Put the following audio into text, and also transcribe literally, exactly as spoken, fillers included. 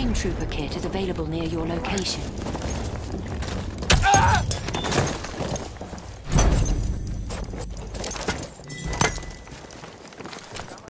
Flame Trooper kit is available near your location.